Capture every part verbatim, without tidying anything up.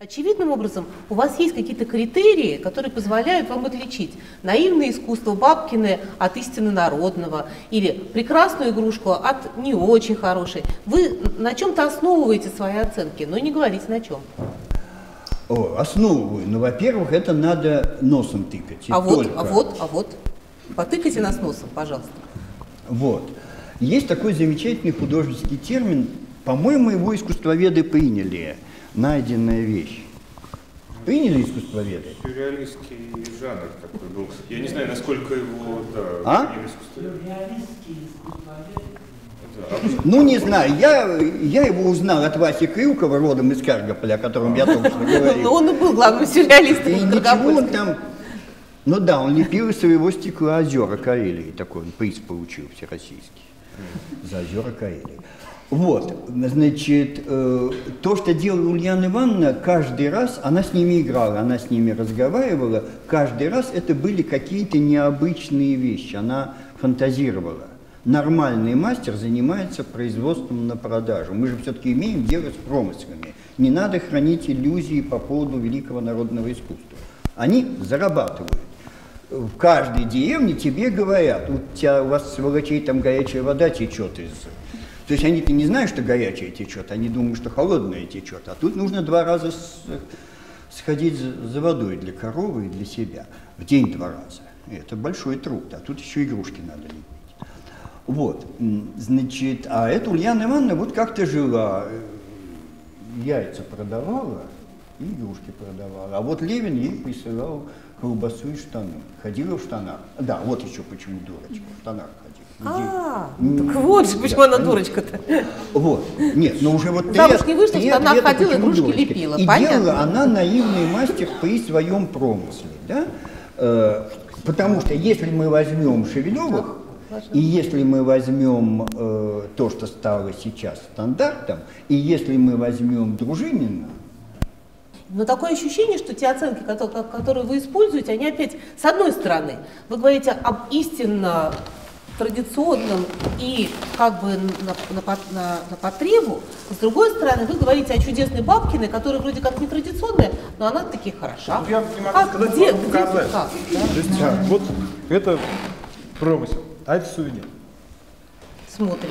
Очевидным образом, у вас есть какие-то критерии, которые позволяют вам отличить наивное искусство Бабкина от истинно народного или прекрасную игрушку от не очень хорошей. Вы на чем-то основываете свои оценки, но не говорите на чем. О, основываю. Ну, во-первых, это надо носом тыкать. А вот, только. а вот, а вот. Потыкайте нас носом, пожалуйста. Вот. Есть такой замечательный художественный термин, по-моему, его искусствоведы приняли. Найденная вещь. Приняли искусствоведы? Сюрреалистский жанр такой был. Я не знаю, насколько его, да, а? приняли искусствоведы. Сюрреалистский искусствовед. Да. Ну, не знаю, я, я его узнал от Васи Крюкова, родом из Каргополя, о котором я только что говорил. Но он и был главным сюрреалистом. И ничего он там... Ну да, он лепил из своего стекла озера Карелии, такой он приз получил всероссийский за озера Карелии. Вот, значит, э, то, что делала Ульяна Ивановна, каждый раз, она с ними играла, она с ними разговаривала, каждый раз это были какие-то необычные вещи, она фантазировала. Нормальный мастер занимается производством на продажу. Мы же все-таки имеем дело с промыслами. Не надо хранить иллюзии по поводу великого народного искусства. Они зарабатывают. В каждой деревне тебе говорят, у тебя, у вас, сволочей, там горячая вода течет из... То есть они-то не знают, что горячая течет, они думают, что холодная течет. А тут нужно два раза с, сходить за, за водой для коровы и для себя. В день два раза. И это большой труд. А тут еще игрушки надо лепить. Вот. Значит, а эта Ульяна Ивановна вот как-то жила. Яйца продавала, и игрушки продавала. А вот Левин ей присылал колбасу и штаны. Ходила в штанах. Да, вот еще почему дурочка. В штанах ходила. А, так вот же, почему она дурочка-то. Вот. Нет, но уже вот замуж не вышла, что она ходила, игрушки лепила. И делала она наивный мастер при своем промысле. Да? Э, потому что если мы возьмем Шевелевых, и если мы возьмем э, то, что стало сейчас стандартом, и если мы возьмем Дружинина, но такое ощущение, что те оценки, которые, которые вы используете, они опять, с одной стороны, вы говорите об истинно традиционном и как бы на, на, на, на потребу, с другой стороны, вы говорите о чудесной Бабкиной, которая вроде как не традиционная, но она таки хороша. Я не могу как, сказать, где, могу где, показать. как, да? То есть, да. Вот это промысел, а это сувенир. Смотрим.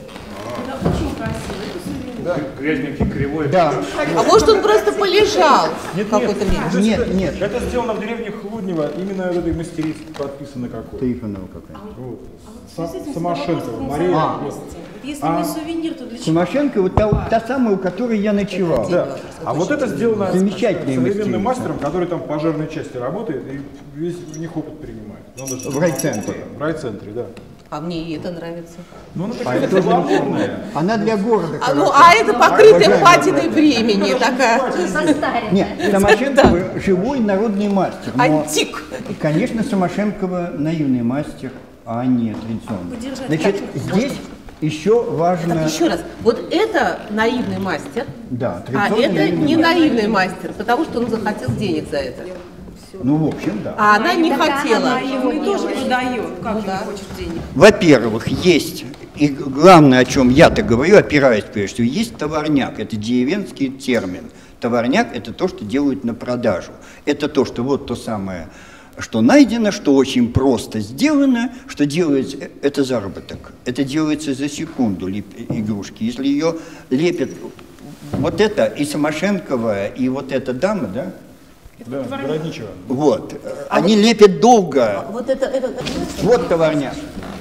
Да, очень красиво. Это сувенир. Да. Грязненький, кривой. да. А может он просто полежал Нет, какое-то нет, время? Нет, это, нет. Это сделано в деревне Хлуднево, именно этой мастерице подписано какой. Трифонова какая-то. Вот. А вот в связи с этим Самошенкова, вопрос Мария. функциональности. Вот если А. не сувенир, то для чего? Самошенко, вот та, та самая, у которой я ночевал. Это Да. А вот это сделано Замечательная современным мастерица. мастером, который там в пожарной части работает и весь в них опыт принимает. Надо же- В райцентре. В райцентре, да. А мне и это нравится. Ну, она А такая это тоже свободная. Она для города. А, ну, хороша. а это покрытая Уважаемые патиной братья. времени такая. Нет, Самошенкова живой народный мастер. Но, Антик. конечно, Самошенкова наивный мастер, а не традиционный. Удержать Значит, здесь еще важно... Так, еще раз. Вот это наивный мастер, Да, а традиционный это наивный не мастер. наивный мастер, потому что он захотел денег за это. Ну, в общем, да. А она не хотела. Наивный тоже продает, как Ну же да. не хочет денег. Во-первых, есть, и главное, о чем я-то говорю, опираясь прежде всего, есть товарняк, это деревенский термин. Товарняк – это то, что делают на продажу. Это то, что вот то самое, что найдено, что очень просто сделано, что делается, это заработок. Это делается за секунду игрушки. Если ее лепят, вот это и Самошенкова, и вот эта дама, да? Да, Городничева. Вот. Они лепят долго. Вот это, это, это- Вот товарняк.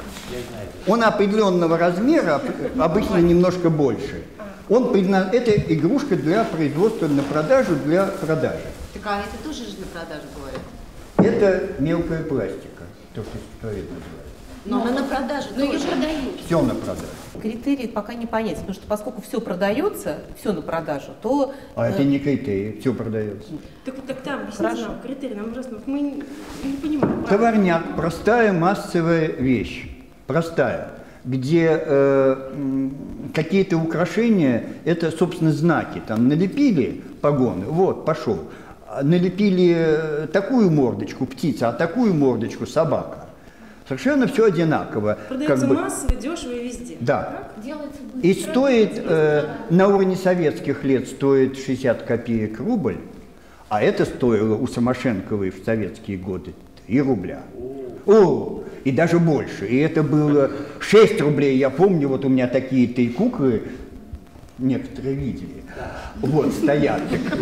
Он определенного размера, обычно немножко больше. Он предна... Это игрушка для производства на продажу, для продажи. Так а это тоже же на продажу говорят? Это мелкая пластика, то, что искусствовед называется. Но она на продажу, но ее продают. Все на продажу. критерий пока не понять, потому что поскольку все продается, все на продажу, то... А э, это не критерий, все продается. Так, так там, объясните Хорошо. нам критерий, нам просто, вот мы не, не понимаем. Товарняк – простая массовая вещь, простая, где э, м, какие-то украшения – это, собственно, знаки. Там налепили погоны, вот, пошел. Налепили такую мордочку – птица, а такую мордочку – собака. Совершенно все одинаково. Продается как бы. массово, дешево и везде. Да. Делается быстро. И стоит, э, на уровне советских лет стоит шестьдесят копеек рубль, а это стоило у Самошенковой в советские годы три рубля. О, и даже больше. И это было шесть рублей. Я помню, вот у меня такие три куклы, некоторые видели, вот стоят. Так,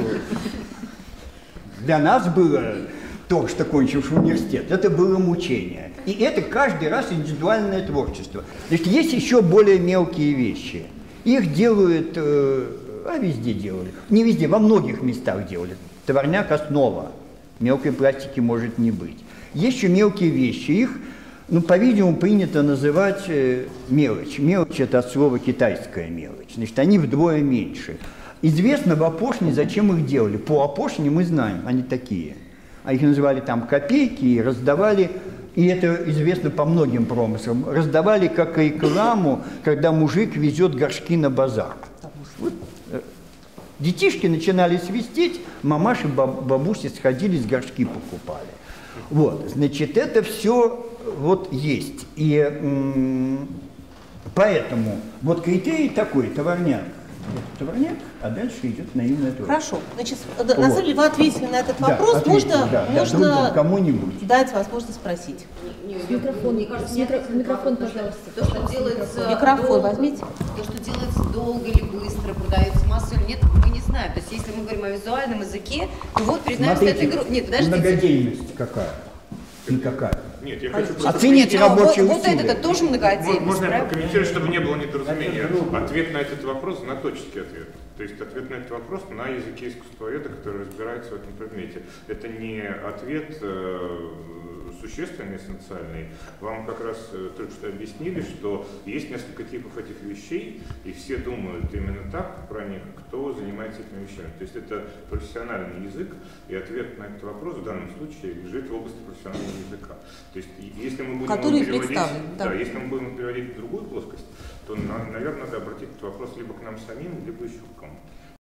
для нас было, только что кончивший университет, это было мучение. И это каждый раз индивидуальное творчество. Значит, есть еще более мелкие вещи. Их делают, э, а везде делали. Не везде, во многих местах делали. Товарняк — основа. Мелкой пластики может не быть. Есть еще мелкие вещи. Их, ну, по-видимому, принято называть э, мелочь. Мелочь — это от слова китайская мелочь. Значит, они вдвое меньше. Известно в Опошне, зачем их делали. По Опошне мы знаем, они такие. А их называли там копейки и раздавали, и это известно по многим промыслам, раздавали как рекламу, когда мужик везет горшки на базар. Вот. Детишки начинали свистеть, мамаши, баб, бабуси сходились, горшки покупали. Вот, значит, это все вот есть. И м- поэтому вот критерий такой, товарняк. Вот товарняк, а дальше идет наивная творчество. Хорошо. Значит, на самом деле вы ответили на этот вопрос. Да, ответили, можно да, да, можно другому, кому-нибудь. дать возможность спросить. Микрофон, мне кажется, микро- микрофон, пожалуйста. То, что делается Микрофон долго, возьмите. то, что делается долго или быстро, продается массово или нет, мы не знаем. То есть, если мы говорим о визуальном языке, то вот перед нами стоит Смотрите, игру. Нет, подождите. многодельность какая? Никакая. Нет, я хочу просто... Оцените Но рабочие вот, усилия. вот это тоже многодельность, Можно я правильно? прокомментирую, чтобы не было недоразумения? Ответ на этот вопрос – знаточеский ответ. То есть ответ на этот вопрос на языке искусствоведа, который разбирается в этом предмете. Это не ответ э, существенный, эссенциальный. Вам как раз э, только что объяснили, что есть несколько типов этих вещей, и все думают именно так про них, кто занимается этими вещами. То есть это профессиональный язык, и ответ на этот вопрос в данном случае лежит в области профессионального языка. То есть если мы будем Который его переводить, представлен, да. да, если мы будем переводить в другую плоскость, то, наверное, надо обратить этот вопрос либо к нам самим, либо еще к кому-то.